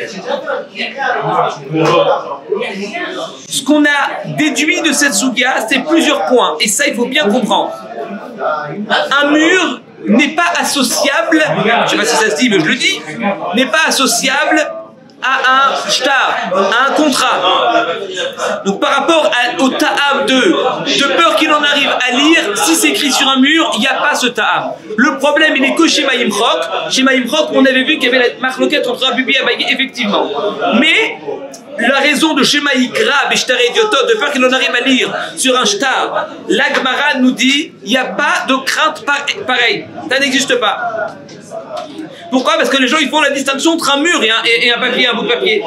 A: Ce qu'on a déduit de cette souga, c'est plusieurs points. Et ça, il faut bien comprendre. Un mur n'est pas associable, je ne sais pas si ça se dit, mais je le dis, n'est pas associable à un shtar, à un contrat. Donc par rapport à, au ta'am de, de peur qu'il en arrive à lire, si c'est écrit sur un mur, il n'y a pas ce ta'am. Le problème, il est que chez Maïm Chok. Chez Maïm Chok, on avait vu qu'il y avait la marloquette entre Abubi et Abaye, effectivement. Mais la raison de Shema Yikra, Beshtar et Idiotot, de peur qu'il en arrive à lire sur un shtar, la Gemara nous dit, il n'y a pas de crainte pareille. Ça n'existe pas. Pourquoi? Parce que les gens ils font la distinction entre un mur et un, et, et un papier, un bout de papier.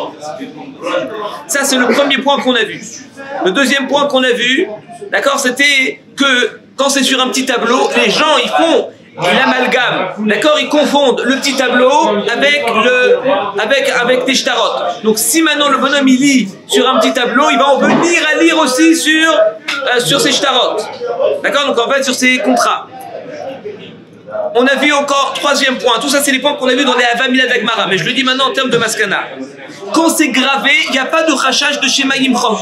A: Ça c'est le premier point qu'on a vu. Le deuxième point qu'on a vu, d'accord, c'était que quand c'est sur un petit tableau, les gens ils font l'amalgame, d'accord, ils confondent le petit tableau avec le, avec, avec des shtarot. Donc si maintenant le bonhomme il lit sur un petit tableau, il va en venir à lire aussi sur, euh, sur ses shtarot. D'accord, donc en fait sur ses contrats. On a vu encore, troisième point, tout ça c'est les points qu'on a vu dans les Avamila d'Agmara, mais je le dis maintenant en termes de Maskana. Quand c'est gravé, il n'y a pas de rachage de Shema Yimchok.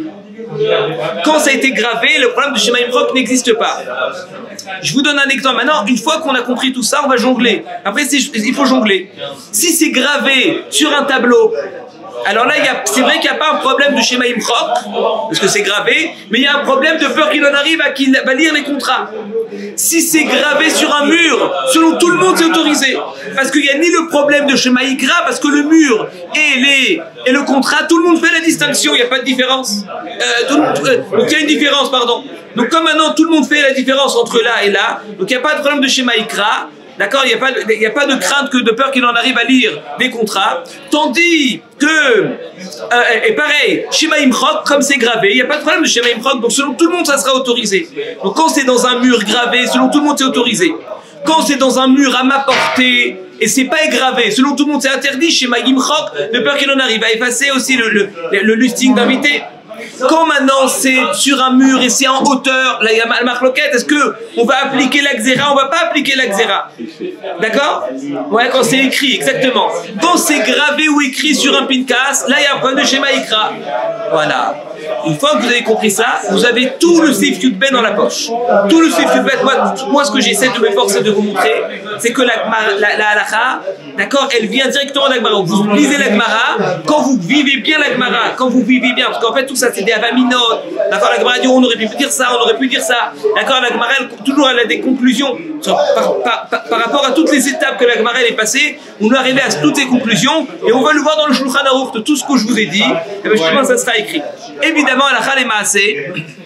A: Quand ça a été gravé, le problème de Shema Yimchok n'existe pas. Je vous donne un exemple. Maintenant, une fois qu'on a compris tout ça, on va jongler. Après, il faut jongler. Si c'est gravé sur un tableau, alors là, c'est vrai qu'il n'y a pas un problème de Shema Yimchok, parce que c'est gravé, mais il y a un problème de peur qu'il en arrive à qu'il va lire les contrats. Si c'est gravé sur un mur, selon tout le monde, c'est autorisé. Parce qu'il n'y a ni le problème de Shema Yikra, parce que le mur et, les, et le contrat, tout le monde fait la distinction, il n'y a pas de différence. Euh, tout, euh, donc il y a une différence, pardon. Donc comme maintenant tout le monde fait la différence entre là et là, donc il n'y a pas de problème de Shema Yikra. D'accord, il n'y a, a pas de crainte que de peur qu'il en arrive à lire des contrats. Tandis que, euh, et pareil, Shema Yimchok, comme c'est gravé, il n'y a pas de problème de Shema Yimchok, donc selon tout le monde, ça sera autorisé. Donc quand c'est dans un mur gravé, selon tout le monde, c'est autorisé. Quand c'est dans un mur à ma portée, et c'est pas gravé, selon tout le monde, c'est interdit, Shema Yimchok, de peur qu'il en arrive à effacer aussi le, le, le listing d'invité. Quand maintenant c'est sur un mur et c'est en hauteur, là il y a la marloquette, est-ce qu'on va appliquer la xéra? On va pas appliquer la xéra. D'accord? Ouais, quand c'est écrit, exactement. Quand c'est gravé ou écrit sur un pinkas, là il y a un problème de Shema Yikra. Voilà. Une fois que vous avez compris ça, vous avez tout le Sif Yudbet dans la poche. Tout le Sif Yudbet, moi, moi ce que j'essaie de m'efforcer de vous montrer, c'est que la, la, la halacha, d'accord, elle vient directement de la Gemara. Vous lisez la Gemara, quand vous vivez bien la Gemara, quand vous vivez bien, parce qu'en fait tout ça c'est des avaminot, d'accord, la Gemara dit on aurait pu dire ça, on aurait pu dire ça, d'accord, la Gemara elle, toujours elle a des conclusions par, par, par, par rapport à toutes les étapes que la Gemara elle est passée, on est arrivé à toutes ces conclusions et on va le voir dans le Shulchan Aruch de tout ce que je vous ai dit, et bien justement ça sera écrit. Évidemment, à la Chal et Maaseh,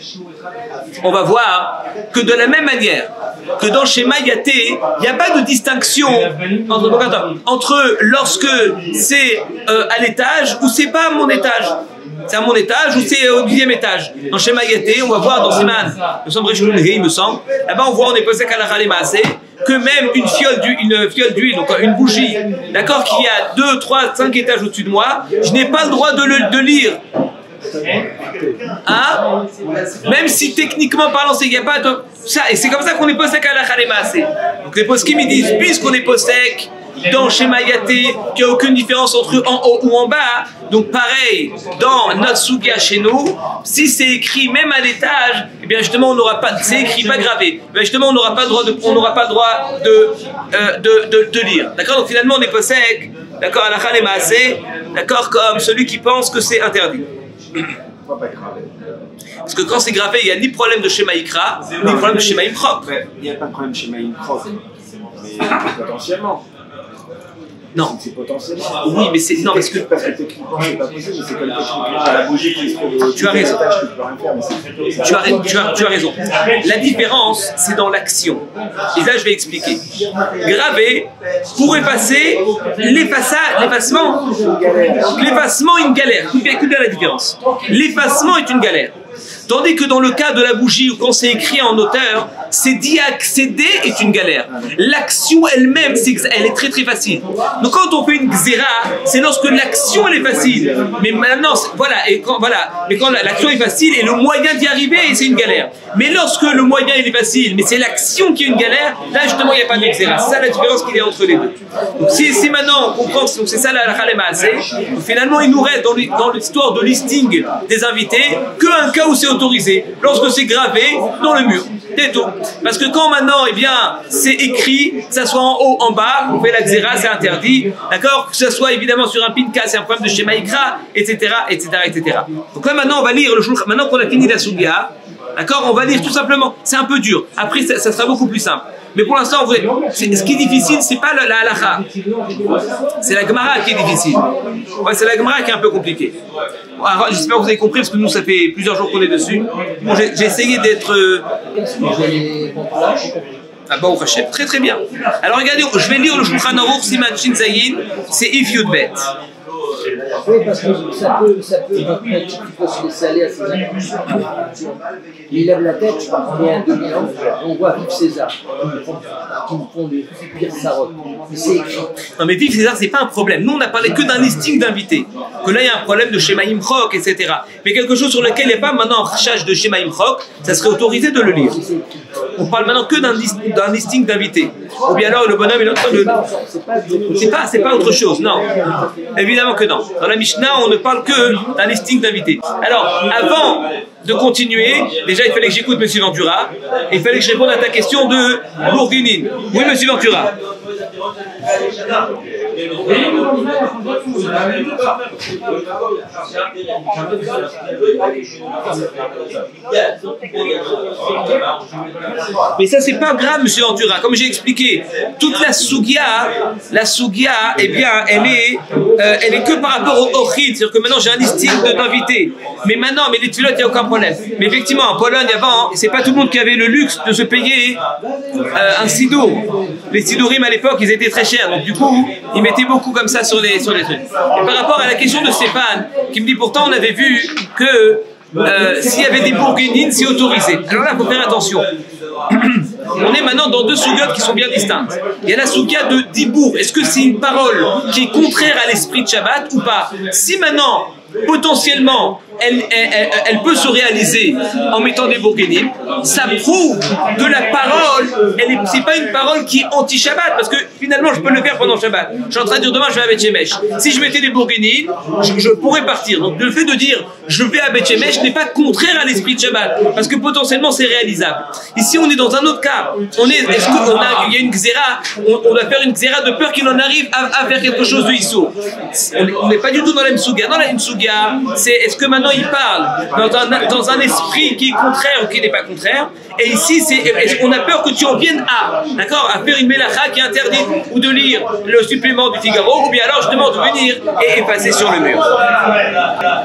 A: on va voir que de la même manière que dans Shema Yaté, il n'y a pas de distinction entre, entre lorsque c'est euh, à l'étage ou c'est pas à mon étage. C'est à mon étage ou c'est au dixième étage. Dans Shema Yaté, on va voir dans Siman, nous sommes il me semble, là-bas on voit, on est posé qu'à la Chal et Maaseh, que même une fiole d'huile, une fiole d'huile, donc une bougie, d'accord, qui a deux, trois, cinq étages au-dessus de moi, je n'ai pas le droit de le de lire. Hein? Même si techniquement parlant, il n'y a pas de ça, et c'est comme ça qu'on est posek à la Chal et Maaseh. Donc les poskim ils disent, puisqu'on est posek dans Shema Yaté, qu'il n'y a aucune différence entre en haut ou en bas, donc pareil, dans notre Sugia chez nous, si c'est écrit même à l'étage, eh bien justement on n'aura pas, c'est écrit pas gravé, mais justement on n'aura pas le droit de, on n'aura pas le droit de, euh, de, de, de lire. D'accord? Donc finalement on est posek, d'accord, à la Chal et Maaseh, d'accord, comme celui qui pense que c'est interdit.
C: Pourquoi pas gravé?
A: Parce que quand c'est gravé, il n'y a ni problème de Shema Yikra, ni problème de Shema Yimchok.
C: Il n'y a pas de problème de Shema Yimchok, mais potentiellement.
A: Non.
C: C'est potentiellement.
A: Oui, mais c'est. Non, parce que.
C: Parce que techniquement, c'est pas possible, mais c'est comme techniquement, la bougie qui se trouve.
A: Tu as raison.
C: Tu peux rien faire, mais c'est
A: tu, as, tu, as, tu as raison. La différence, c'est dans l'action. Et là, je vais expliquer. Gravé, pour effacer, l'effacement, l'effacement est une galère. Écoutez la différence. L'effacement est une galère. Tandis que dans le cas de la bougie, ou quand c'est écrit en hauteur, c'est d'y accéder est une galère. L'action elle-même, elle est très très facile. Donc quand on fait une xéra, c'est lorsque l'action elle est facile. Mais maintenant, voilà, et quand, voilà, mais quand l'action est facile et le moyen d'y arriver, c'est une galère. Mais lorsque le moyen il est facile, mais c'est l'action qui est une galère, là justement il n'y a pas de xéra. C'est ça la différence qu'il y a entre les deux. Donc si, si maintenant on comprend que c'est ça la Chal et Maaseh, finalement il nous reste dans l'histoire de listing des invités qu'un cas où c'est autorisé, lorsque c'est gravé dans le mur. C'est tout. Parce que quand maintenant, eh bien, c'est écrit, que ça soit en haut, en bas, on fait la xéra, c'est interdit, d'accord? Que ça soit évidemment sur un pinka, c'est un problème de schéma ikra, et cetera, et cetera, et cetera. Donc là, maintenant, on va lire le jour, maintenant qu'on a fini la Sougia, d'accord? On va lire tout simplement. C'est un peu dur. Après, ça, ça sera beaucoup plus simple. Mais pour l'instant, en vrai, ce qui est difficile, c'est pas la, la halakha. C'est la Gemara qui est difficile. Ouais, c'est la Gemara qui est un peu compliquée. Alors, j'espère que vous avez compris, parce que nous, ça fait plusieurs jours qu'on est dessus. Bon, j'ai essayé d'être... Euh... Ah bah, au Hachem. Très très bien. Alors regardez, je vais lire le Shulchan Aruch Siman Shin Zayin, c'est If Yud Bet.
E: Oui, parce que ça peut, ça peut, notre petit qui peut se laisser aller à ses impulsions. Il lève la tête, je crois qu'on est à deux mille ans, on voit Vive César, qui me font des pires sarotes. Mais c'est écrit.
A: Non mais Vive César, c'est pas un problème. Nous, on n'a parlé que d'un listing d'invités. Que là, il y a un problème de schéma Imchok, et cetera. Mais quelque chose sur lequel il n'y a pas maintenant un rachage de schéma Imchok, ça serait autorisé de le lire. On parle maintenant que d'un list, listing d'invités. Ou bien alors, le bonhomme, il est en train de... C'est pas, c'est pas autre chose, non. Évidemment que non. Dans la Mishnah, on ne parle que d'un listing d'invités. Alors, avant de continuer, déjà, il fallait que j'écoute M. Ventura, et il fallait que je réponde à ta question de Bourguinine. Oui, M. Ventura. Mais ça, c'est pas grave, M. Ventura. Comme j'ai expliqué, toute la Sougia, la Sougia, eh bien, elle est, euh, elle est que par rapport au Ochid. C'est-à-dire que maintenant, j'ai un listing d'invités. Mais maintenant, mais les tuilotes, il n'y a aucun problème. Mais effectivement, en Pologne, avant, c'est pas tout le monde qui avait le luxe de se payer euh, un sidour. Les sidourim à l'époque, ils étaient très chers. Donc, du coup, ils mettaient beaucoup comme ça sur les, sur les trucs. Et par rapport à la question de Stéphane, qui me dit pourtant, on avait vu que euh, s'il y avait des bourguignines, c'est autorisé. Alors là, il faut faire attention. On est maintenant dans deux sougiotes qui sont bien distinctes. Il y a la sougia de Dibour. Est-ce que c'est une parole qui est contraire à l'esprit de Shabbat ou pas? Si maintenant, potentiellement, elle, elle, elle, elle peut se réaliser en mettant des bourguignines, ça prouve que la parole, c'est pas une parole qui est anti-Shabbat, parce que finalement je peux le faire pendant Shabbat. Je suis en train de dire demain je vais à Beth Shemesh. Si je mettais des bourguignines, je, je pourrais partir. Donc le fait de dire je vais à Beth Shemesh n'est pas contraire à l'esprit de Shabbat, parce que potentiellement c'est réalisable. Ici on est dans un autre cas. On est, est-ce qu'on a, il y a une xéra, on, on doit faire une xéra de peur qu'il en arrive à, à faire quelque chose de issou. On n'est pas du tout dans la même souga. Dans la même souga, c'est est-ce que maintenant il parle dans un, dans un esprit qui est contraire ou qui n'est pas contraire, et ici c'est on a peur que tu en viennes à d'accord à faire une mélacha qui est interdite, ou de lire le supplément du Figaro, ou bien alors je demande de venir et effacer sur le mur.